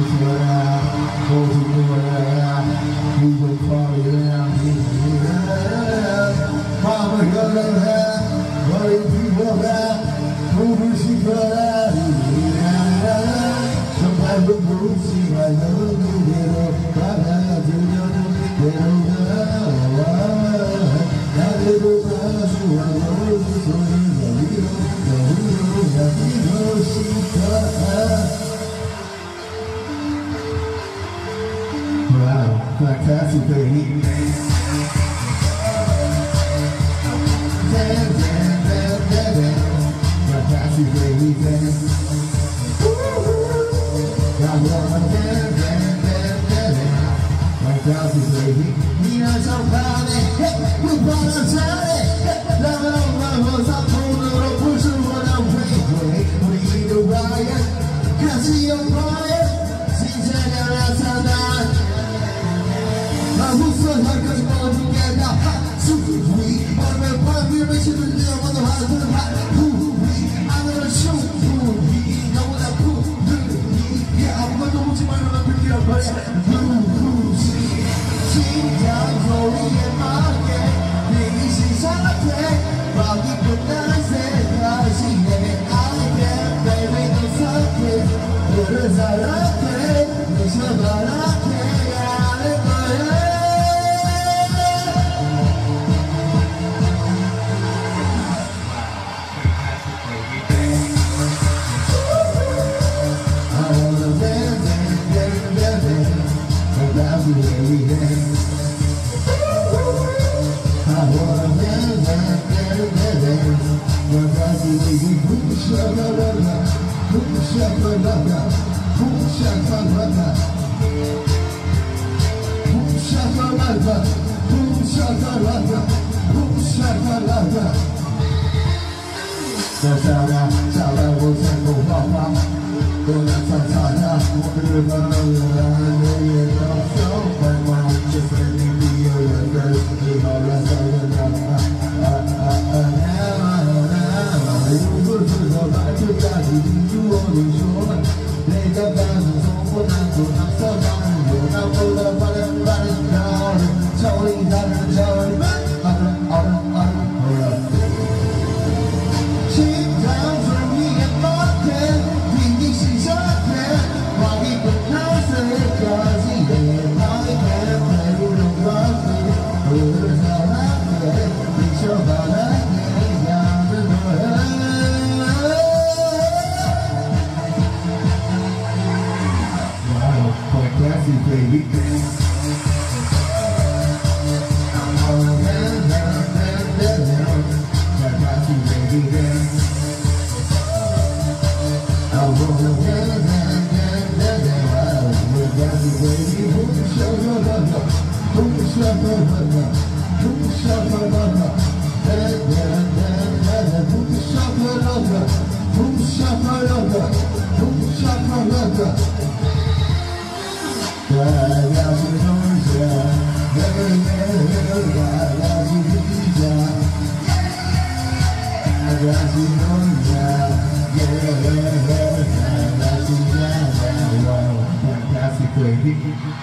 Wow, fantastic baby. Fantastic baby, fantastic baby. We are so proud, we brought us out. Love it all, love us, I told her to push her when I pray. We need a riot, can't see your fire. Since I got outside, who's so hard, cause you're going to get out. Super sweet, but we're probably making the deal on the high to the high. I'm gonna shoot, you know what I put. Yeah, I'm gonna go to my room and pick it up, but she's down, rolling in my head. Maybe she's on a play, but we could not say that she ain't out there. Baby, no secret, but it's all okay. It's all okay, fantastic baby.